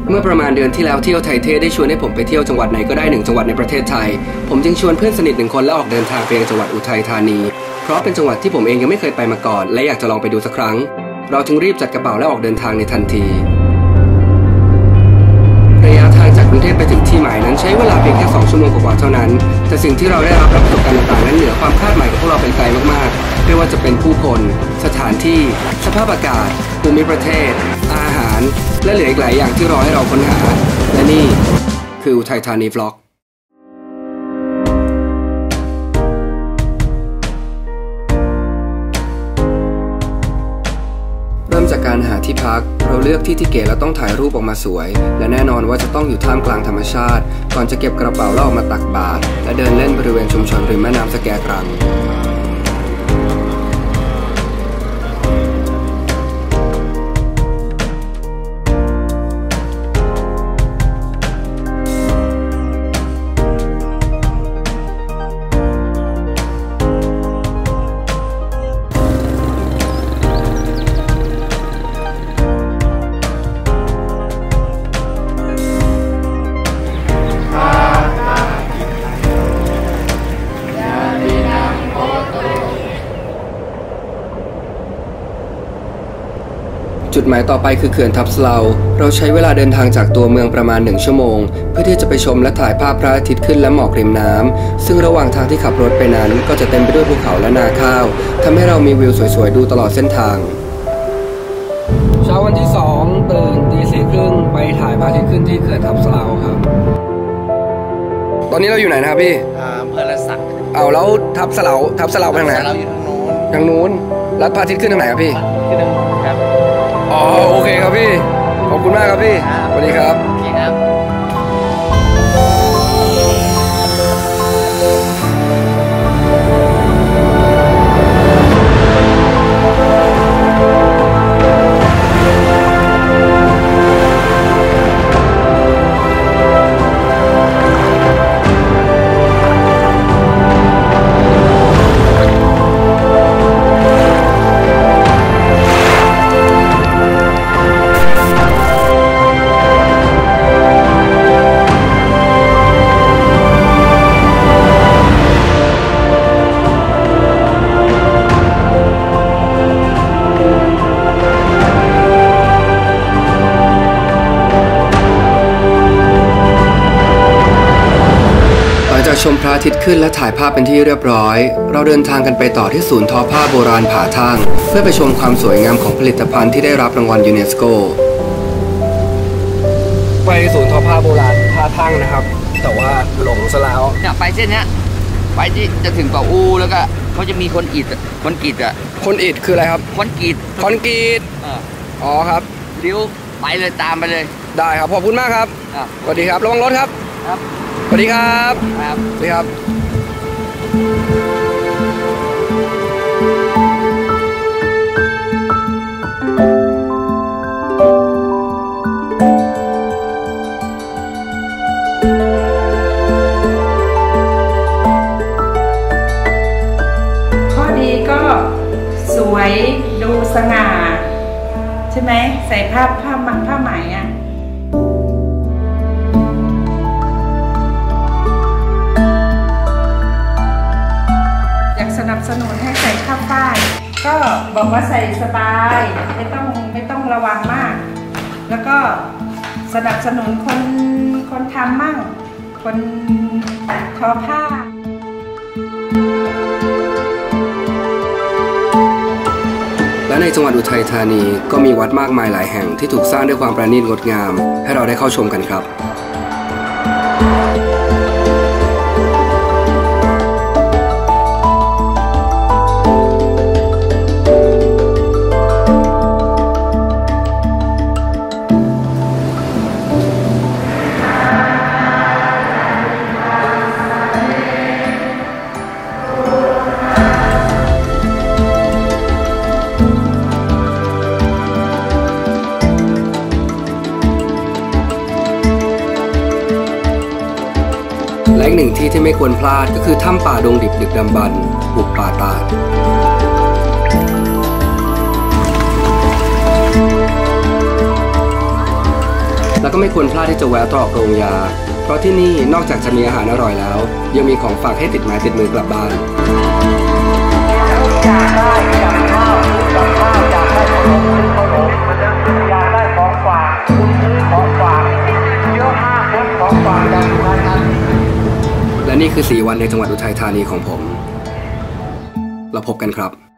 เมื่อประมาณเดือนที่แล้วเที่ยวไทยเทได้ชวนให้ผมไปเที่ยวจังหวัดไหนก็ได้1จังหวัดในประเทศไทยผมจึงชวนเพื่อนสนิท1คนและออกเดินทางไปยังจังหวัดอุทัยธานีเพราะเป็นจังหวัดที่ผมเองยังไม่เคยไปมาก่อนและอยากจะลองไปดูสักครั้งเราจึงรีบจัดกระเป๋าและออกเดินทางในทันทีระยะทางจากกรุงเทพไปถึงที่หมายนั้นใช้เวลาเพียงแค่2 ชั่วโมงกว่าเท่านั้นแต่สิ่งที่เราได้รับประสบการณ์ต่างๆนั้นเหนือความคาดหมายของพวกเราเป็นไกลมากๆไม่ว่าจะเป็นผู้คนสถานที่สภาพอากาศภูมิประเทศอาหารและเหลืออีกหลายอย่างที่รอให้เราค้นหาและนี่คืออุทัยธานี Vlogเริ่มจากการหาที่พักเราเลือกที่เก๋และต้องถ่ายรูปออกมาสวยและแน่นอนว่าจะต้องอยู่ท่ามกลางธรรมชาติก่อนจะเก็บกระเป๋าแล้วออกมาตักบาตรและเดินเล่นบริเวณชุมชนริมแม่น้ำสแกกรังจุดหมายต่อไปคือเขื่อนทับสเลาเราใช้เวลาเดินทางจากตัวเมืองประมาณ1 ชั่วโมงเพื่อที่จะไปชมและถ่ายภาพพระอาทิตย์ขึ้นและหมอกริมน้ำซึ่งระหว่างทางที่ขับรถไปนั้นก็จะเต็มไปด้วยภูเขาและนาข้าวทำให้เรามีวิวสวยๆดูตลอดเส้นทางเช้าวันที่2ตื่นตี 4:30ไปถ่ายพระอาทิตย์ขึ้นที่เขื่อนทับสเลาครับตอนนี้เราอยู่ไหนนะครับพี่อำเภอละสักเอาแล้วทับสเลาไปทางไหนเราอยู่ทางนู้นแล้วพระอาทิตย์ขึ้นทางไหนครับพี่ขึ้นทางนู้นครับอ๋อโอเคครับพี่ขอบคุณมากครับพี่สวัสดีครับโอเคครับชมพระอาทิตย์ขึ้นและถ่ายภาพเป็นที่เรียบร้อยเราเดินทางกันไปต่อที่ศูนย์ทอผ้าโบราณผาทั่งเพื่อไปชมความสวยงามของผลิตภัณฑ์ที่ได้รับรางวัลยูเนสโกไปศูนย์ทอผ้าโบราณผาทั่งนะครับแต่ว่าหลงซะแล้วเนี่ยไปเส้นนี้ไปที่จะถึงเกาะอูแล้วก็เขาจะมีคนอิฐอ่ะคนอิฐคืออะไรครับคนอิฐอ๋อครับเลี้ยวไปเลยตามไปเลยได้ครับขอบคุณมากครับสวัสดีครับระวังรถครับสวัสดีครับสวัสดีครับข้อดีก็สวยดูสง่าใช่ไหมใส่ผ้าไหมอ่ะสนับสนุนให้ใส่ผ้าฝ้ายก็บอกว่าใส่สบายไม่ต้องระวังมากแล้วก็สนับสนุนคนทำมั่งคนทอผ้าและในจังหวัดอุทัยธานีก็มีวัดมากมายหลายแห่งที่ถูกสร้างด้วยความประณีตงดงามให้เราได้เข้าชมกันครับและอีกหนึ่งที่ที่ไม่ควรพลาดก็คือถ้ำป่าดงดิบดึกดำบรรพ์บุกป่าตาดแล้วก็ไม่ควรพลาดที่จะแวะตรอกโรงยาเพราะที่นี่นอกจากจะมีอาหารอร่อยแล้วยังมีของฝากให้ติดไม้ติดมือกลับบ้านและนี่คือ4 วันในจังหวัดอุทัยธานีของผมเราพบกันครับ